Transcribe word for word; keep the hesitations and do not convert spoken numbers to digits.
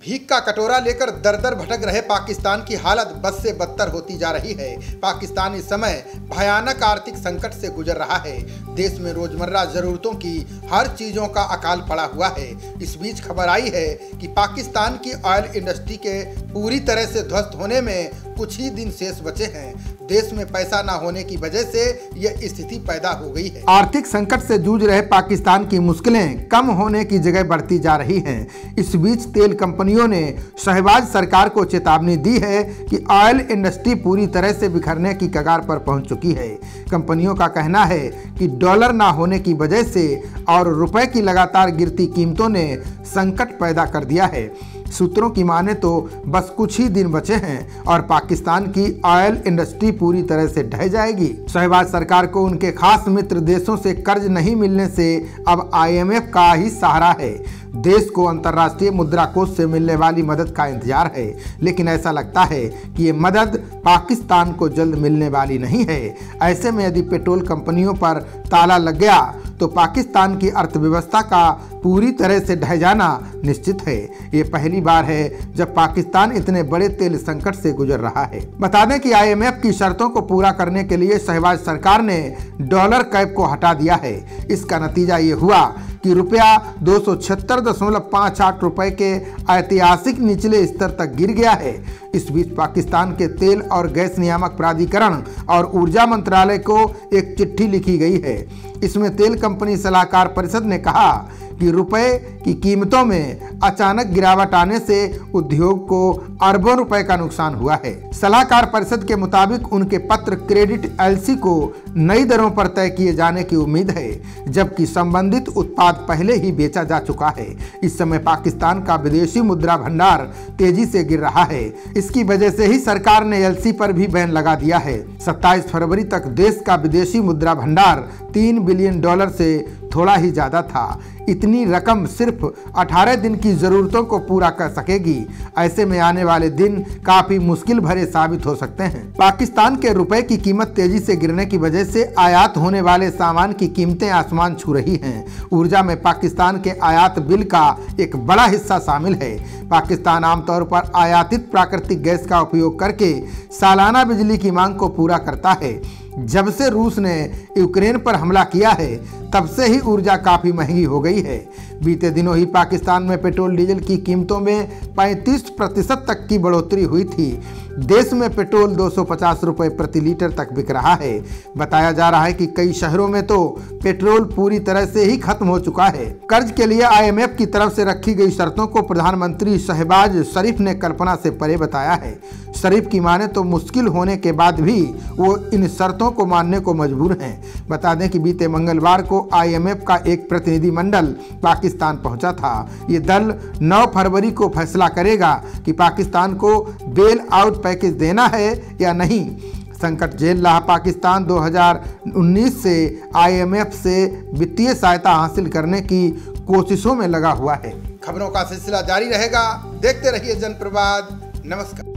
भीख का कटोरा लेकर दर दर भटक रहे पाकिस्तान की हालत बद से बदतर होती जा रही है। पाकिस्तान इस समय भयानक आर्थिक संकट से गुजर रहा है। देश में रोजमर्रा जरूरतों की हर चीजों का अकाल पड़ा हुआ है। इस बीच खबर आई है कि पाकिस्तान की ऑयल इंडस्ट्री के पूरी तरह से ध्वस्त होने में कुछ ही दिन शेष बचे हैं। देश में पैसा ना होने की वजह से यह स्थिति पैदा हो गई है। आर्थिक संकट से जूझ रहे पाकिस्तान की मुश्किलें कम होने की जगह बढ़ती जा रही हैं। इस बीच तेल कंपनियों ने शहबाज सरकार को चेतावनी दी है कि ऑयल इंडस्ट्री पूरी तरह से बिखरने की कगार पर पहुंच चुकी है। कंपनियों का कहना है कि डॉलर ना होने की वजह से और रुपए की लगातार गिरती कीमतों ने संकट पैदा कर दिया है। सूत्रों की माने तो बस कुछ ही दिन बचे हैं और पाकिस्तान की ऑयल इंडस्ट्री पूरी तरह से ढह जाएगी। शहबाज सरकार को उनके खास मित्र देशों से कर्ज नहीं मिलने से अब आई एम एफ का ही सहारा है। देश को अंतर्राष्ट्रीय मुद्रा कोष से मिलने वाली मदद का इंतजार है, लेकिन ऐसा लगता है कि ये मदद पाकिस्तान को जल्द मिलने वाली नहीं है। ऐसे में यदि पेट्रोल कंपनियों पर ताला लग गया तो पाकिस्तान की अर्थव्यवस्था का पूरी तरह से ढह जाना निश्चित है। ये पहली बार है जब पाकिस्तान इतने बड़े तेल संकट से गुजर रहा है। बता दें कि आई एम एफ की शर्तों को पूरा करने के लिए शहबाज सरकार ने डॉलर कैप को हटा दिया है। इसका नतीजा ये हुआ कि रुपया दो सौ छिहत्तर दशमलव पाँच आठ रुपए के ऐतिहासिक निचले स्तर तक गिर गया है। इस बीच पाकिस्तान के तेल और गैस नियामक प्राधिकरण और ऊर्जा मंत्रालय को एक चिट्ठी लिखी गई है। इसमें तेल कंपनी सलाहकार परिषद ने कहा कि रुपए की कीमतों में अचानक गिरावट आने से उद्योग को अरबों रुपए का नुकसान हुआ है। सलाहकार परिषद के मुताबिक उनके पत्र क्रेडिट एल सी को नई दरों पर तय किए जाने की उम्मीद है, जबकि संबंधित उत्पाद पहले ही बेचा जा चुका है। इस समय पाकिस्तान का विदेशी मुद्रा भंडार तेजी से गिर रहा है। इसकी वजह से ही सरकार ने एल सी पर भी बैन लगा दिया है। सत्ताईस फरवरी तक देश का विदेशी मुद्रा भंडार तीन बिलियन डॉलर से थोड़ा ही ज्यादा था। इतनी रकम सिर्फ अठारह दिन की जरूरतों को पूरा कर सकेगी। ऐसे में आने वाले दिन काफी मुश्किल भरे साबित हो सकते हैं। पाकिस्तान के रुपए की कीमत तेजी से गिरने की वजह से आयात होने वाले सामान की कीमतें आसमान छू रही हैं। ऊर्जा में पाकिस्तान के आयात बिल का एक बड़ा हिस्सा शामिल है। पाकिस्तान आमतौर पर आयातित प्राकृतिक गैस का उपयोग करके सालाना बिजली की मांग को पूरा करता है। जब से रूस ने यूक्रेन पर हमला किया है तब से ही ऊर्जा काफ़ी महंगी हो गई है। बीते दिनों ही पाकिस्तान में पेट्रोल डीजल की कीमतों में पैंतीस प्रतिशत तक की बढ़ोतरी हुई थी। देश में पेट्रोल दो सौ पचास रुपये प्रति लीटर तक बिक रहा है। बताया जा रहा है कि कई शहरों में तो पेट्रोल पूरी तरह से ही खत्म हो चुका है। कर्ज के लिए आई एम एफ की तरफ से रखी गई शर्तों को प्रधानमंत्री शहबाज शरीफ ने कल्पना से परे बताया है। शरीफ की माने तो मुश्किल होने के बाद भी वो इन शर्तों को मानने को मजबूर हैं। बता दें कि बीते मंगलवार को आई एम एफ का एक प्रतिनिधिमंडल पाकिस्तान पहुंचा था। ये दल नौ फरवरी को फैसला करेगा कि पाकिस्तान को बेल आउट पैकेज देना है या नहीं। संकट झेल रहा पाकिस्तान दो हज़ार उन्नीस से आई एम एफ से वित्तीय सहायता हासिल करने की कोशिशों में लगा हुआ है। खबरों का सिलसिला जारी रहेगा। देखते रहिए जनप्रवाद। नमस्कार।